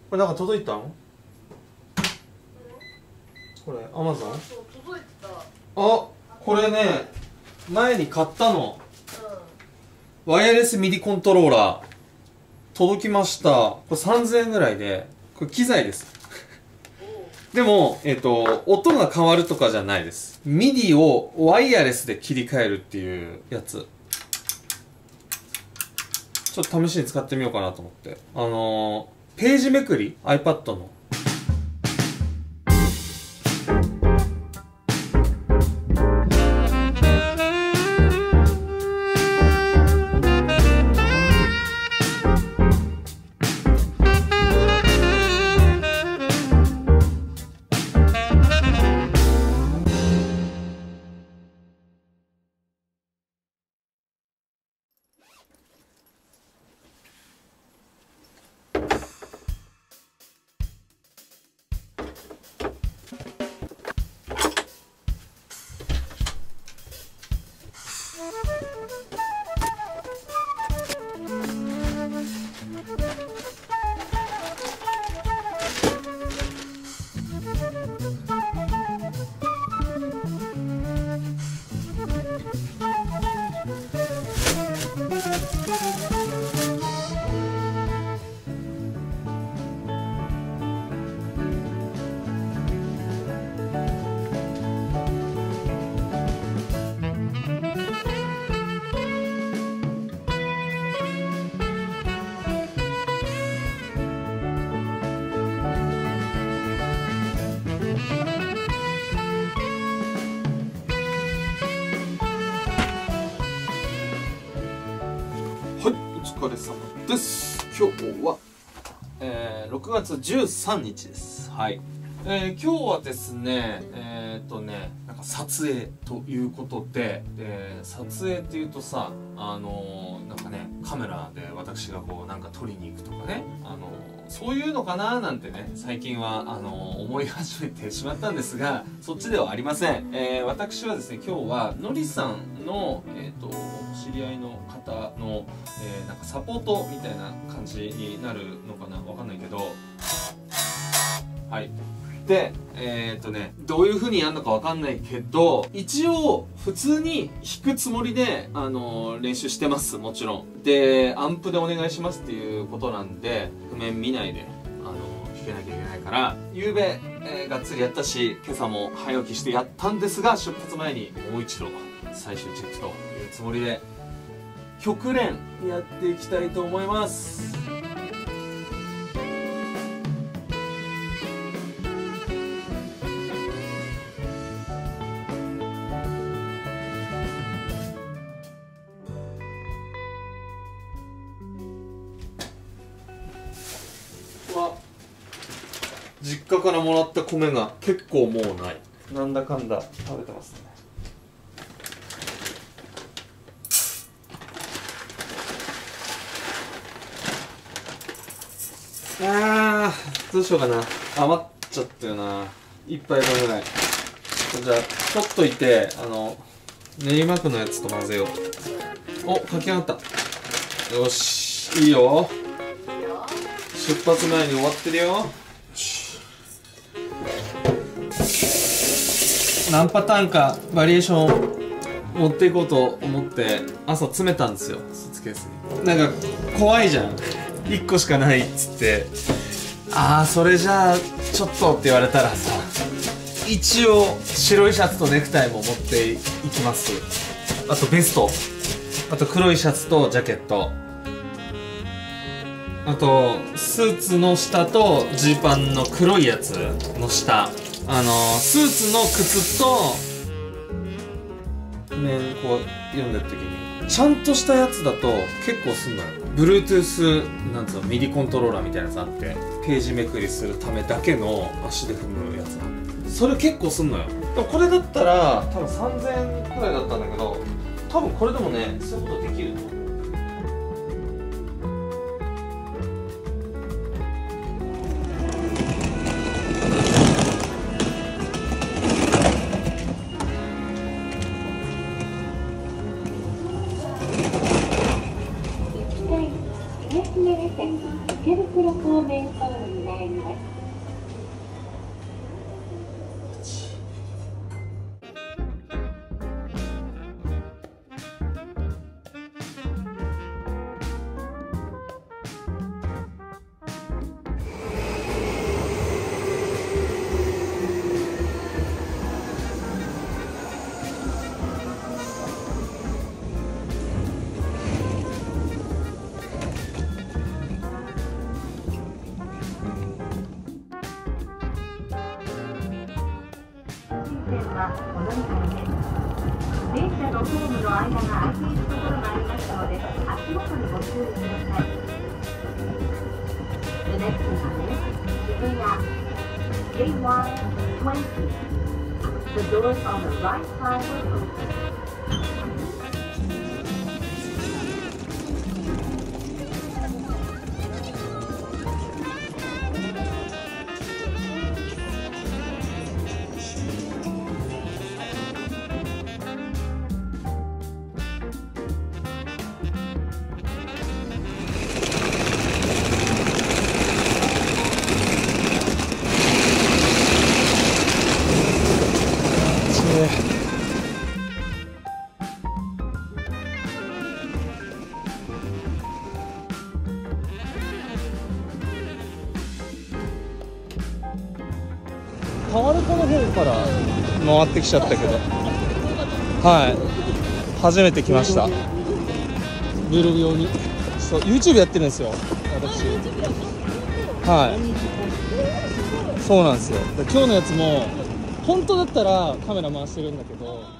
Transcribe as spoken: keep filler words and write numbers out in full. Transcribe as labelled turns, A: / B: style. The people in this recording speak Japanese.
A: これなんか届いたの？これアマゾン？
B: 届いてた。あ、
A: これね前に買ったの、うん、ワイヤレスミディコントローラー届きました。これさんぜんえんぐらいで、これ機材ですでも、えっと、音が変わるとかじゃないです。ミディをワイヤレスで切り替えるっていうやつ。ちょっと試しに使ってみようかなと思って。あのー、ページめくり iPad の。お疲れ様です。今日は、えー、ろくがつじゅうさんにちです。はい。えー、今日はですね、えー、っとね、なんか撮影ということで、で撮影っていうとさ、あのー、なんかね、カメラで私がこうなんか撮りに行くとかね、あのー、そういうのかななんてね、最近はあのー、思い始めてしまったんですが、そっちではありません。えー、私はですね、今日はのりさんの、えー、っと知り合いの方の、えー、なんかサポートみたいな感じになるのかな、わかんないけど、はい。で、えー、っとね、どういう風にやるのかわかんないけど、一応、普通に弾くつもりで、あのー、練習してます、もちろん。で、アンプでお願いしますっていうことなんで、譜面見ないで、あのー、弾けなきゃいけないから、夕べ、えー、がっつりやったし、今朝も早起きしてやったんですが、出発前にもう一度、最終チェックというつもりで、曲練やっていきたいと思います。実家からもらった米が結構もうない。なんだかんだ食べてますね。あー、どうしようかな。余っちゃったよな。一杯分ぐらい。じゃあ取っといて、あの練馬区のやつと混ぜよう。お、書き上がった。よし、いいよ。出発前に終わってるよ。何パターンかバリエーション持っていこうと思って朝詰めたんですよ、スーツケースに。なんか怖いじゃん、いっこしかないっつって。ああ、それじゃあちょっとって言われたらさ、一応白いシャツとネクタイも持っていきます。あとベスト、あと黒いシャツとジャケット、あとスーツの下とジーパンの黒いやつの下、あのスーツの靴と面こう読んでる時にちゃんとしたやつだと結構すんのよ。 Bluetooth なんつうの、ミディコントローラーみたいなやつあって、ページめくりするためだけの足で踏むやつなんで、それ結構すんのよ。でもこれだったら多分さんぜんえんくらいだったんだけど、多分これでもね、そういうことできると思う。
C: 池袋方面ホームにな
B: 油です。はお乗り換えです。電車のホームの間が空いているところがありますので、足元にご注意ください。The next one is Shibuyaジェイワンにじゅう. The doors on the right side will open.
C: タワレコの方から回ってきちゃったけど、はい、初めて来ました。 Vlog 用に。そう YouTube やってるんですよ私。はい、そうなんですよ。今日のやつも本当だったらカメラ回してるんだけど